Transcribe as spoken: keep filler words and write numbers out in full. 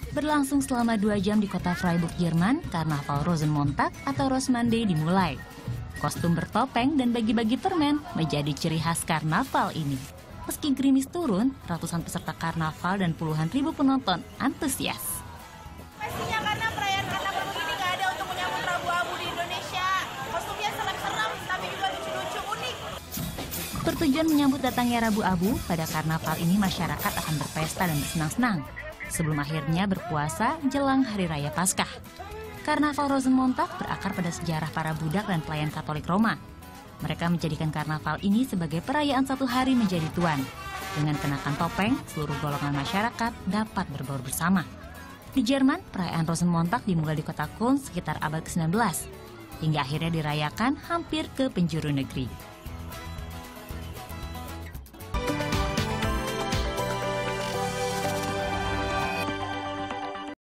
Berlangsung selama dua jam di kota Freiburg, Jerman, Karnaval Rosenmontag atau Rosmande dimulai. Kostum bertopeng dan bagi-bagi permen menjadi ciri khas karnaval ini. Meski gerimis turun, ratusan peserta karnaval dan puluhan ribu penonton antusias. Pastinya karena perayaan karnaval begini nggak ada untuk menyambut Rabu-Abu di Indonesia. Kostumnya serem-serem, tapi juga lucu-lucu unik. Bertujuan menyambut datangnya Rabu-Abu, pada karnaval ini masyarakat akan berpesta dan bersenang-senang sebelum akhirnya berpuasa jelang Hari Raya Paskah. Karnaval Rosenmontag berakar pada sejarah para budak dan pelayan Katolik Roma. Mereka menjadikan karnaval ini sebagai perayaan satu hari menjadi tuan. Dengan kenakan topeng, seluruh golongan masyarakat dapat berbaur bersama. Di Jerman, perayaan Rosenmontag dimulai di kota Köln sekitar abad ke sembilan belas, hingga akhirnya dirayakan hampir ke penjuru negeri.